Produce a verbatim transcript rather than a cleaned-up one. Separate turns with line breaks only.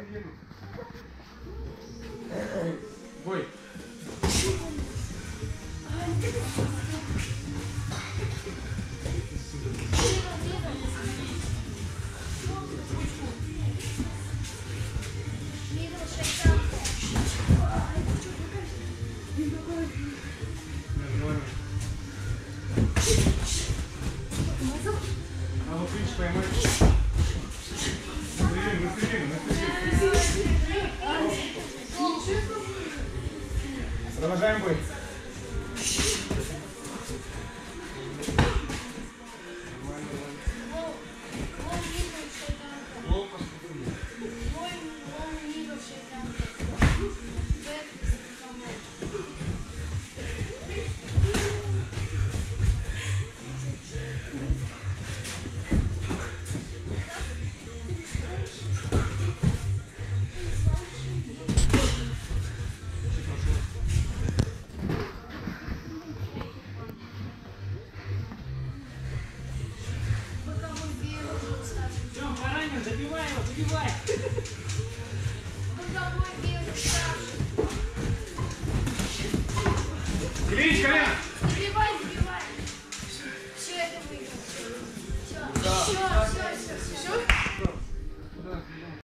Бой. А вот видишь, поймай. На середину, на середину. Продолжаем бой.
Забивай его, забивай!
Ильич, колено!